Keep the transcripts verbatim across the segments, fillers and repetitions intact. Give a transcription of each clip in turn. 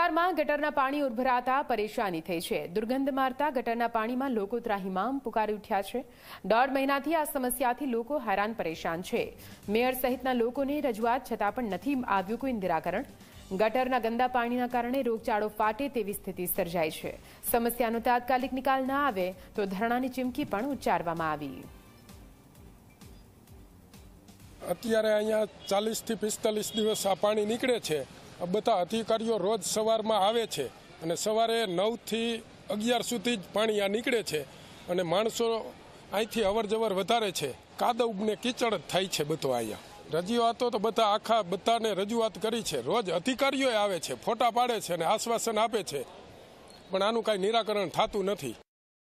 વિસ્તારમાં ગટરના પાણી ઉભરાતા પરેશાની થઈ છે। દુર્ગંધ મારતા ગટરના પાણીમાં લોકો ત્રાહિમામ પુકારી ઉઠ્યા છે। દોઢ મહિનાથી આ સમસ્યાથી લોકો હેરાન પરેશાન છે। મેયર સહિતના લોકોને રજૂઆત છતાં પણ નથી આવ્યું કોઈ નિરાકરણ। ગટરના ગંદા પાણીના કારણે રોગચાળો ફાટે તેવી સ્થિતિ સર્જાઈ છે। સમસ્યાનો તાત્કાલિક નિકાલ ન આવે તો ધરણાની ચીમકી પણ ઉચ્ચારવામાં આવી। અત્યારે અહીંયા ચાલીસ થી પિસ્તાલીસ દિવસ આ પાણી નીકળે છે। બધા અધિકારીઓ રોજ સવારમાં આવે છે અને સવારે નવ થી અગિયાર સુધી જ પાણી આ નીકળે છે અને માણસો અહીંથી અવર જવર વધારે છે। કાદવ ને કીચડ થાય છે બધો અહીંયા। રજૂઆતો તો બધા આખા બધાને રજૂઆત કરી છે। રોજ અધિકારીઓ આવે છે, ફોટા પાડે છે અને આશ્વાસન આપે છે, પણ આનું કાંઈ નિરાકરણ થતું નથી।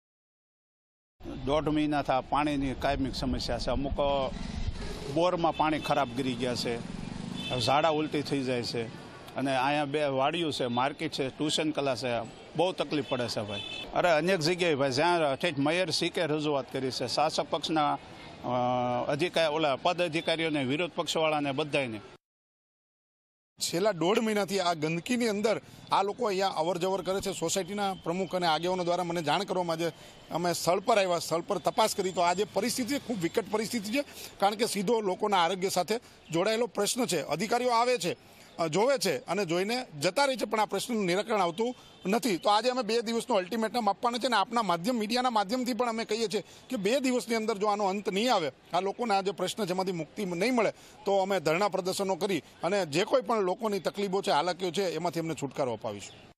દોઢ મહિના થા પાણીની કાયમિક સમસ્યા છે। અમુક બોરમાં પાણી ખરાબ ગરી ગયા છે, ઝાડા ઉલટી થઈ જાય છે અને અહીંયા બે વાડીઓ છે, માર્કેટ છે, ટ્યુશન ક્લાસ છે, બહુ તકલીફ પડે છે ભાઈ। અરે અનેક જગ્યાએ ભાઈ જ્યાં ઠેઠ મેયર સીકે રજૂઆત કરી છે, શાસક પક્ષના અધિકારી ઓલા પદ અધિકારીઓને, વિરોધ પક્ષવાળાને બધાને। છેલ્લા દોઢ મહિનાથી આ ગંદકીની અંદર આ લોકો અહીંયા અવર જવર કરે છે। સોસાયટીના પ્રમુખ અને આગેવાનો દ્વારા મને જાણ કરવામાં આજે અમે સ્થળ પર આવ્યા, સ્થળ પર તપાસ કરી તો આ જે પરિસ્થિતિ છે ખૂબ વિકટ પરિસ્થિતિ છે, કારણ કે સીધો લોકોના આરોગ્ય સાથે જોડાયેલો પ્રશ્ન છે। અધિકારીઓ આવે છે, જોવે છે અને જોઈને જતા રહે છે, પણ આ પ્રશ્નનું નિરાકરણ આવતું નથી। તો આજે અમે બે દિવસનો અલ્ટિમેટમ આપવાના છે અને આપના માધ્યમ મીડિયાના માધ્યમથી પણ અમે કહીએ છીએ કે બે દિવસની અંદર જો આનો અંત નહીં આવે, આ લોકોના જે પ્રશ્ન છે એમાંથી મુક્તિ નહીં મળે તો અમે ધરણા પ્રદર્શનો કરી અને જે કોઈ પણ લોકોની તકલીફો છે, હાલાકીઓ છે, એમાંથી અમને છુટકારો અપાવીશું।